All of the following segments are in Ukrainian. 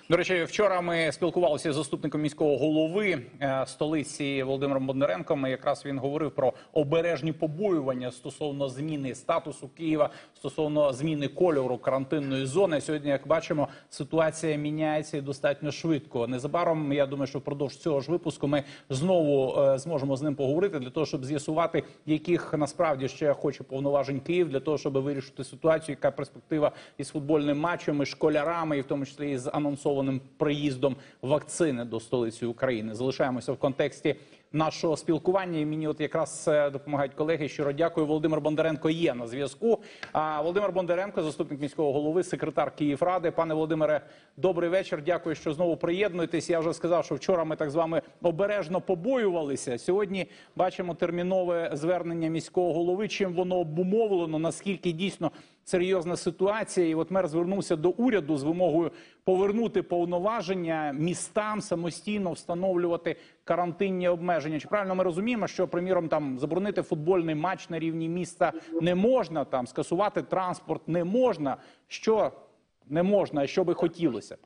До речі, вчора ми спілкувалися з заступником міського голови столиці Володимиром Бондаренком. Якраз він говорив про обережні побоювання стосовно зміни статусу Києва, стосовно зміни кольору карантинної зони. Сьогодні, як бачимо, ситуація міняється і достатньо швидко. Незабаром, я думаю, що впродовж цього ж випуску ми знову зможемо з ним поговорити для того, щоб з'ясувати, яких насправді ще хоче повноважень Київ, для того, щоб вирішити ситуацію, яка перспектива із футбольним матчем, із школярами, і в тому числі із анонсованим приїздом вакцини до столиці України. Залишаємося в контексті нашого спілкування. І мені от якраз допомагають колеги. Щиро дякую. Володимир Бондаренко є на зв'язку. Володимир Бондаренко, заступник міського голови, секретар Київради. Пане Володимире, добрий вечір. Дякую, що знову приєднуєтесь. Я вже сказав, що вчора ми так з вами обережно побоювалися. Сьогодні бачимо термінове звернення міського голови. Чим воно обумовлено, наскільки дійсно серйозна ситуація. І от мер звернувся до уряду з вимогою повернути повноваження містам самостійно встановлювати карантинні обмеження. Чи правильно ми розуміємо, що, приміром, там заборонити футбольний матч на рівні міста не можна, там скасувати транспорт не можна? Що не можна, а що би хотілося?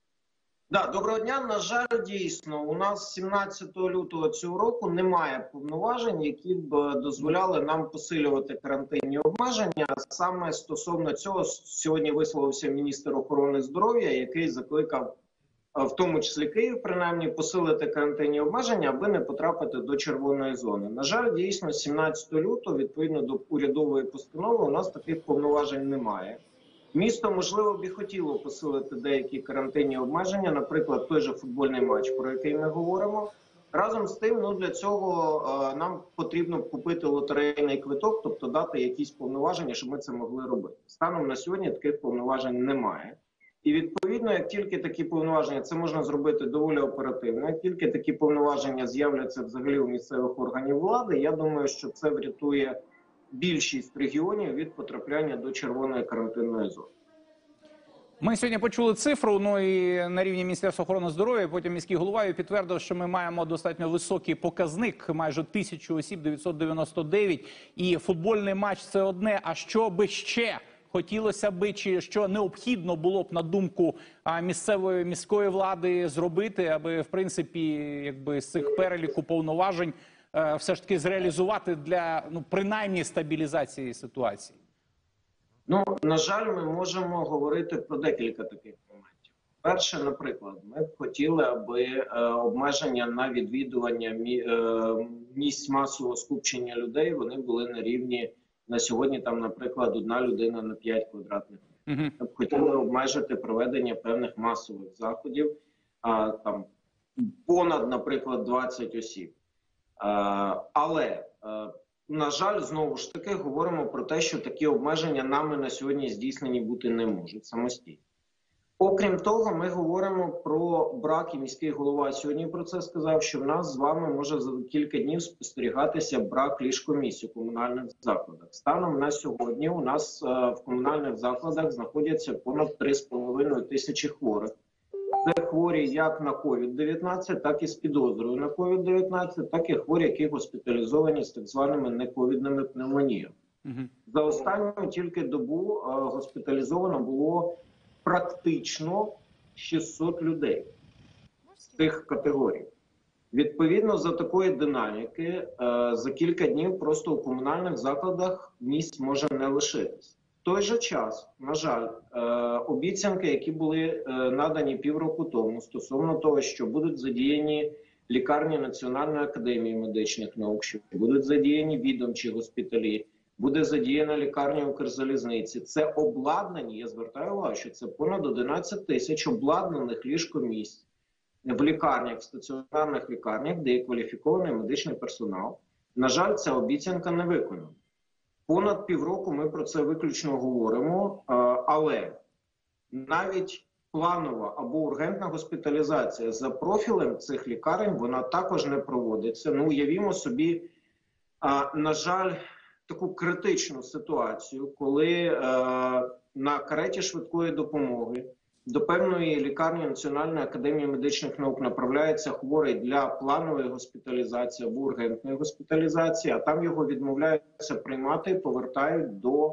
Да, доброго дня. На жаль, дійсно, у нас 17 лютого цього року немає повноважень, які б дозволяли нам посилювати карантинні обмеження. Саме стосовно цього сьогодні висловився міністр охорони здоров'я, який закликав, в тому числі Київ, принаймні, посилити карантинні обмеження, аби не потрапити до червоної зони. На жаль, дійсно, 17 лютого, відповідно до урядової постанови, у нас таких повноважень немає. Місто, можливо, б і хотіло посилити деякі карантинні обмеження, наприклад, той же футбольний матч, про який ми говоримо. Разом з тим, для цього нам потрібно купити лотерейний квиток, тобто дати якісь повноваження, щоб ми це могли робити. Станом на сьогодні таких повноважень немає. І відповідно, як тільки такі повноваження, це можна зробити доволі оперативно, як тільки такі повноваження з'являться взагалі у місцевих органів влади, я думаю, що це врятує більшість регіонів від потрапляння до червоної карантинної зони. Ми сьогодні почули цифру, і на рівні Міністерства охорони здоров'я, потім міський голова підтвердив, що ми маємо достатньо високий показник, майже 1000 осіб, 999, і футбольний матч – це одне, а що би ще хотілося би, чи що необхідно було б, на думку міської влади, зробити, аби, в принципі, якби з цих переліку повноважень все ж таки зреалізувати для, принаймні, стабілізації ситуації? На жаль, ми можемо говорити про декілька таких моментів. Перше, наприклад, ми б хотіли, аби обмеження на відвідування місць масового скупчення людей, вони були на рівні, на сьогодні, там, наприклад, 1 людина на 5 квадратних метрів. Ми б хотіли обмежити проведення певних масових заходів, там, понад, наприклад, 20 осіб. Але, на жаль, знову ж таки, говоримо про те, що такі обмеження нами на сьогодні здійснені бути не можуть самостійно. Окрім того, ми говоримо про брак, і міський голова сьогодні про це сказав, що в нас з вами може за кілька днів спостерігатися брак ліжкомісць у комунальних закладах. Станом на сьогодні у нас в комунальних закладах знаходяться понад 3,5 тисячі хворих. Це хворі як на COVID-19, так і з підозрою на COVID-19, так і хворі, які госпіталізовані з так званими нековідними пневмоніями. За останню тільки добу госпіталізовано було практично 600 людей з цих категорій. Відповідно, за такої динаміки, за кілька днів просто у комунальних закладах місць може не лишитись. В той же час, на жаль, обіцянки, які були надані півроку тому стосовно того, що будуть задіяні лікарні Національної академії медичних наук, що будуть задіяні відомчі госпіталі, буде задіяна лікарня Укрзалізниці. Це обладнані, я звертаю увагу, що це понад 11 тисяч обладнаних ліжкомісць в лікарнях, в стаціонарних лікарнях, де є кваліфікований медичний персонал. На жаль, ця обіцянка не виконана. Понад півроку ми про це виключно говоримо, але навіть планова або ургентна госпіталізація за профілем цих лікарень, вона також не проводиться. Уявімо собі, на жаль, таку критичну ситуацію, коли на кареті швидкої допомоги до певної лікарні Національної академії медичних наук направляється хворий для планової госпіталізації або ургентної госпіталізації, а там його відмовляються приймати і повертають до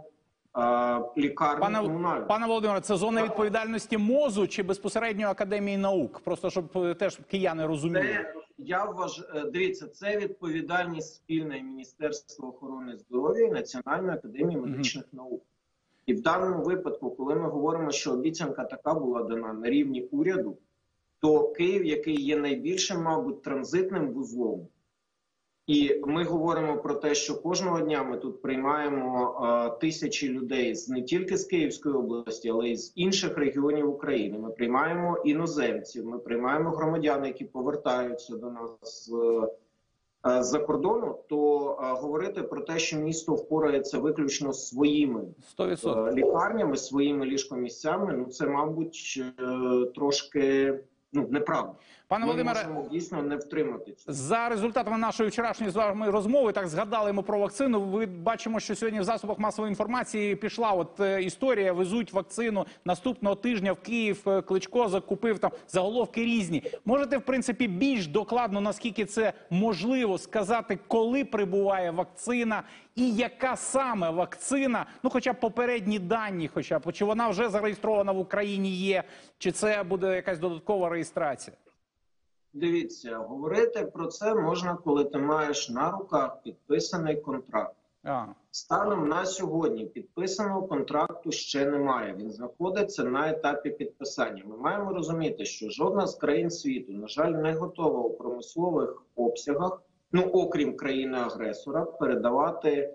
лікарні комунальні. Пане Володимире, це зона відповідальності МОЗу чи безпосередньо Академії наук? Просто щоб теж кияни розуміли. Дивіться, це відповідальність спільна і Міністерства охорони здоров'я і Національної академії медичних наук. І в даному випадку, коли ми говоримо, що обіцянка така була дана на рівні уряду, то Київ, який є найбільшим, мабуть, транзитним вузлом, і ми говоримо про те, що кожного дня ми тут приймаємо тисячі людей не тільки з Київської області, але й з інших регіонів України. Ми приймаємо іноземців, ми приймаємо громадян, які повертаються до нас з-за кордону, то говорити про те, що місто впорається виключно своїми 100%. лікарнями, своїми ліжкомісцями, ну це, мабуть, трошки неправда. Пане Ми Володимире, можемо дійсно не втримати це. за результатами нашої вчорашньої з вами розмови, так згадали ми про вакцину. Ви бачимо, що сьогодні в засобах масової інформації пішла історія, везуть вакцину наступного тижня в Київ, Кличко закупив, там заголовки різні. Можете, в принципі, більш докладно, наскільки це можливо, сказати, коли прибуває вакцина і яка саме вакцина, ну хоча б попередні дані, хоча б, чи вона вже зареєстрована в Україні є, чи це буде якась додаткова реєстрація? Дивіться, говорити про це можна, коли ти маєш на руках підписаний контракт. Станом на сьогодні підписаного контракту ще немає. Він знаходиться на етапі підписання. Ми маємо розуміти, що жодна з країн світу, на жаль, не готова у промислових обсягах, окрім країни-агресора, передавати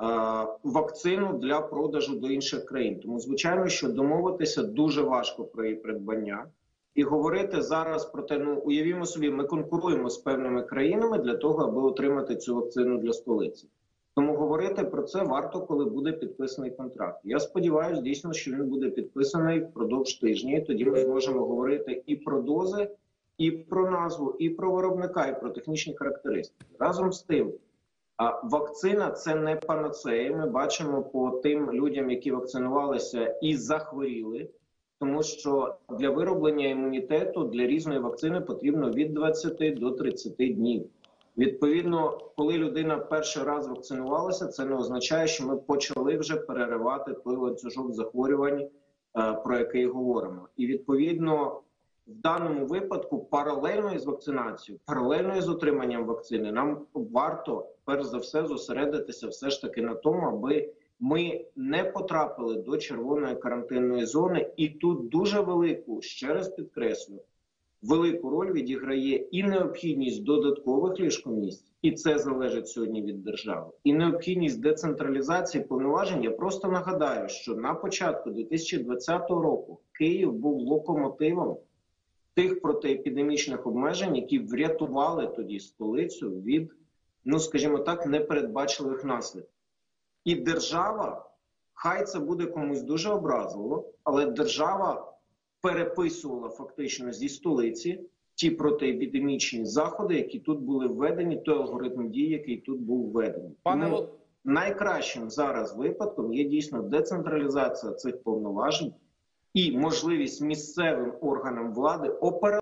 вакцину для продажу до інших країн. Тому, звичайно, що домовитися дуже важко про її придбання. І говорити зараз про те, уявімо собі, ми конкуруємо з певними країнами для того, аби отримати цю вакцину для столиці. Тому говорити про це варто, коли буде підписаний контракт. Я сподіваюся, дійсно, що він буде підписаний впродовж тижня, і тоді ми зможемо говорити і про дози, і про назву, і про виробника, і про технічні характеристики. Разом з тим, вакцина – це не панацея. Ми бачимо по тим людям, які вакцинувалися і захворіли, тому що для вироблення імунітету для різної вакцини потрібно від 20 до 30 днів. Відповідно, коли людина перший раз вакцинувалася, це не означає, що ми почали вже переривати той ланцюжок захворювань, про який говоримо. І відповідно, в даному випадку паралельно із вакцинацією, паралельно із отриманням вакцини, нам варто, перш за все, зосередитися все ж таки на тому, аби ми не потрапили до червоної карантинної зони. І тут дуже велику, ще раз підкреслю, велику роль відіграє і необхідність додаткових ліжкомісць, і це залежить сьогодні від держави, і необхідність децентралізації повноважень. Я просто нагадаю, що на початку 2020 року Київ був локомотивом тих протиепідемічних обмежень, які врятували тоді столицю від, скажімо так, непередбачливих наслідків. І держава, хай це буде комусь дуже образливо, але держава переписувала фактично зі столиці ті протиепідемічні заходи, які тут були введені, той алгоритм дій, який тут був введений. Найкращим зараз випадком є дійсно децентралізація цих повноважень і можливість місцевим органам влади оперативно